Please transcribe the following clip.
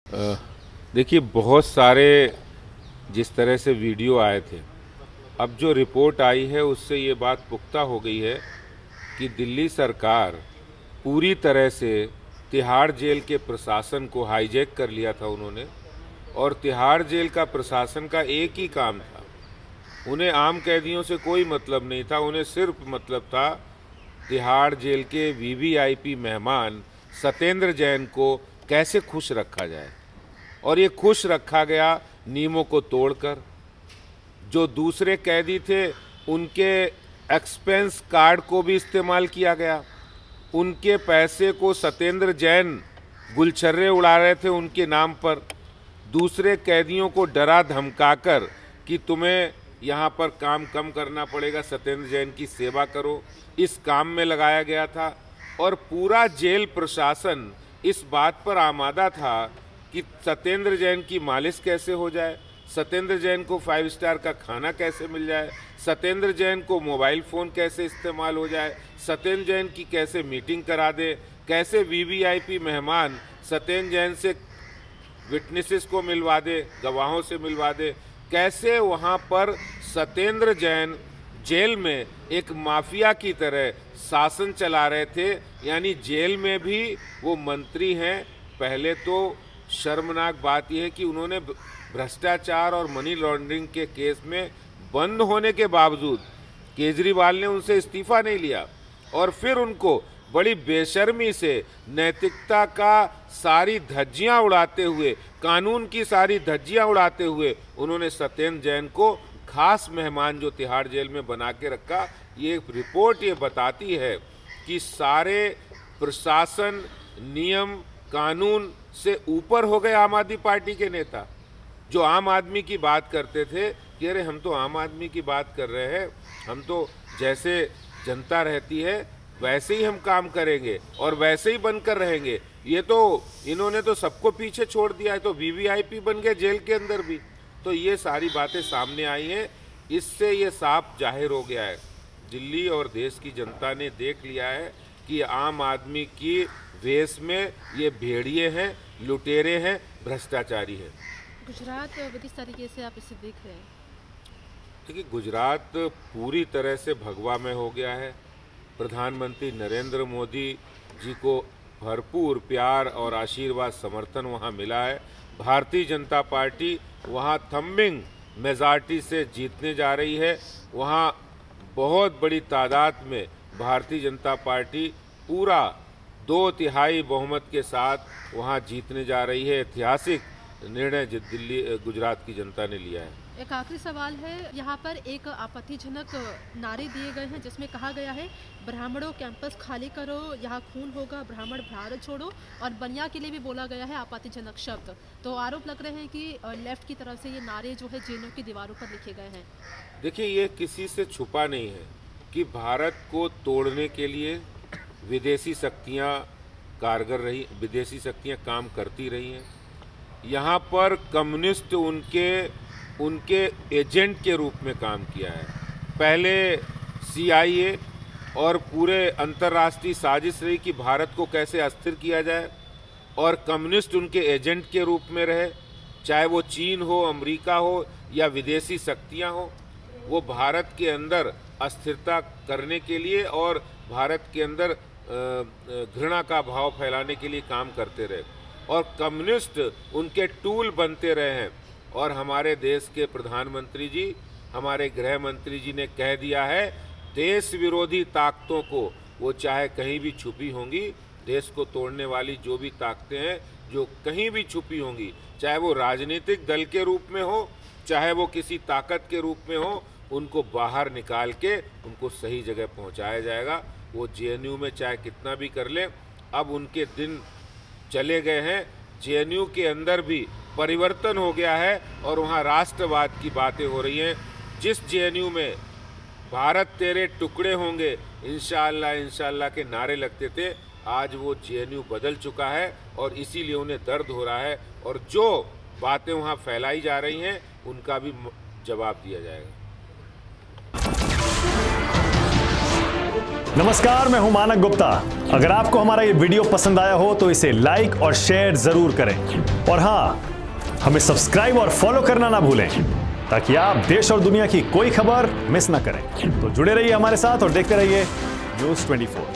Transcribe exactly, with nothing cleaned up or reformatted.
अ, देखिए, बहुत सारे जिस तरह से वीडियो आए थे, अब जो रिपोर्ट आई है उससे ये बात पुख्ता हो गई है कि दिल्ली सरकार पूरी तरह से तिहाड़ जेल के प्रशासन को हाईजैक कर लिया था उन्होंने। और तिहाड़ जेल का प्रशासन का एक ही काम था, उन्हें आम कैदियों से कोई मतलब नहीं था, उन्हें सिर्फ मतलब था तिहाड़ जेल के वीवीआईपी मेहमान सत्येंद्र जैन को कैसे खुश रखा जाए। और ये खुश रखा गया नियमों को तोड़कर। जो दूसरे कैदी थे उनके एक्सपेंस कार्ड को भी इस्तेमाल किया गया, उनके पैसे को सत्येंद्र जैन गुलछर्रे उड़ा रहे थे उनके नाम पर। दूसरे कैदियों को डरा धमकाकर कि तुम्हें यहाँ पर काम कम करना पड़ेगा, सत्येंद्र जैन की सेवा करो, इस काम में लगाया गया था। और पूरा जेल प्रशासन इस बात पर आमादा था कि सत्येंद्र जैन की मालिश कैसे हो जाए, सत्येंद्र जैन को फाइव स्टार का खाना कैसे मिल जाए, सत्येंद्र जैन को मोबाइल फ़ोन कैसे इस्तेमाल हो जाए, सत्येंद्र जैन की कैसे मीटिंग करा दे, कैसे वीवीआईपी मेहमान सत्येंद्र जैन से विटनेसेस को मिलवा दे, गवाहों से मिलवा दे, कैसे वहाँ पर सत्येंद्र जैन जेल में एक माफिया की तरह शासन चला रहे थे। यानी जेल में भी वो मंत्री हैं। पहले तो शर्मनाक बात यह है कि उन्होंने भ्रष्टाचार और मनी लॉन्ड्रिंग के केस में बंद होने के बावजूद केजरीवाल ने उनसे इस्तीफा नहीं लिया, और फिर उनको बड़ी बेशर्मी से नैतिकता का सारी धज्जियां उड़ाते हुए, कानून की सारी धज्जियां उड़ाते हुए उन्होंने सत्येंद्र जैन को खास मेहमान जो तिहाड़ जेल में बना के रखा। ये रिपोर्ट ये बताती है कि सारे प्रशासन, नियम, कानून से ऊपर हो गए आम आदमी पार्टी के नेता, जो आम आदमी की बात करते थे कि अरे हम तो आम आदमी की बात कर रहे हैं, हम तो जैसे जनता रहती है वैसे ही हम काम करेंगे और वैसे ही बनकर रहेंगे। ये तो इन्होंने तो सबको पीछे छोड़ दिया है, तो वीवीआईपी बन गए जेल के अंदर भी। तो ये सारी बातें सामने आई हैं। इससे ये साफ जाहिर हो गया है, दिल्ली और देश की जनता ने देख लिया है कि आम आदमी की वेश में ये भेड़िए हैं, लुटेरे हैं, भ्रष्टाचारी हैं। गुजरात किस तरीके से आप इसे देख रहे हैं? देखिए, गुजरात पूरी तरह से भगवा में हो गया है। प्रधानमंत्री नरेंद्र मोदी जी को भरपूर प्यार और आशीर्वाद समर्थन वहाँ मिला है। भारतीय जनता पार्टी वहाँ थम्बिंग मेजॉरिटी से जीतने जा रही है। वहाँ बहुत बड़ी तादाद में भारतीय जनता पार्टी पूरा दो तिहाई बहुमत के साथ वहाँ जीतने जा रही है। ऐतिहासिक निर्णय दिल्ली गुजरात की जनता ने लिया है। एक आखिरी सवाल है, यहाँ पर एक आपत्तिजनक नारे दिए गए हैं जिसमें कहा गया है ब्राह्मणों कैंपस खाली करो, यहाँ खून होगा, ब्राह्मण भारत छोड़ो, और बनिया के लिए भी बोला गया है आपत्तिजनक शब्द। तो आरोप लग रहे हैं कि लेफ्ट की तरफ से ये नारे जो है जेलों की दीवारों पर लिखे गए हैं। देखिए, ये किसी से छुपा नहीं है कि भारत को तोड़ने के लिए विदेशी शक्तियाँ कारगर रही, विदेशी शक्तियाँ काम करती रही हैं। यहाँ पर कम्युनिस्ट उनके उनके एजेंट के रूप में काम किया है। पहले सीआईए और पूरे अंतर्राष्ट्रीय साजिश रही कि भारत को कैसे अस्थिर किया जाए, और कम्युनिस्ट उनके एजेंट के रूप में रहे, चाहे वो चीन हो, अमेरिका हो या विदेशी शक्तियाँ हो। वो भारत के अंदर अस्थिरता करने के लिए और भारत के अंदर घृणा का भाव फैलाने के लिए काम करते रहे, और कम्युनिस्ट उनके टूल बनते रहे हैं। और हमारे देश के प्रधानमंत्री जी, हमारे गृह मंत्री जी ने कह दिया है, देश विरोधी ताकतों को, वो चाहे कहीं भी छुपी होंगी, देश को तोड़ने वाली जो भी ताकतें हैं जो कहीं भी छुपी होंगी, चाहे वो राजनीतिक दल के रूप में हो, चाहे वो किसी ताकत के रूप में हो, उनको बाहर निकाल के उनको सही जगह पहुंचाया जाएगा। वो जेएनयू में चाहे कितना भी कर ले, अब उनके दिन चले गए हैं। जेएनयू के अंदर भी परिवर्तन हो गया है और वहाँ राष्ट्रवाद की बातें हो रही हैं। जिस जेएनयू में भारत तेरे टुकड़े होंगे, इंशाअल्लाह इंशाअल्लाह के नारे लगते थे, आज वो जेएनयू बदल चुका है और इसीलिए उन्हें दर्द हो रहा है। और जो बातें वहाँ फैलाई जा रही हैं उनका भी जवाब दिया जाएगा। नमस्कार, मैं हूं मानक गुप्ता। अगर आपको हमारा ये वीडियो पसंद आया हो तो इसे लाइक और शेयर जरूर करें और हां, हमें सब्सक्राइब और फॉलो करना ना भूलें ताकि आप देश और दुनिया की कोई खबर मिस ना करें। तो जुड़े रहिए हमारे साथ और देखते रहिए न्यूज़ चौबीस।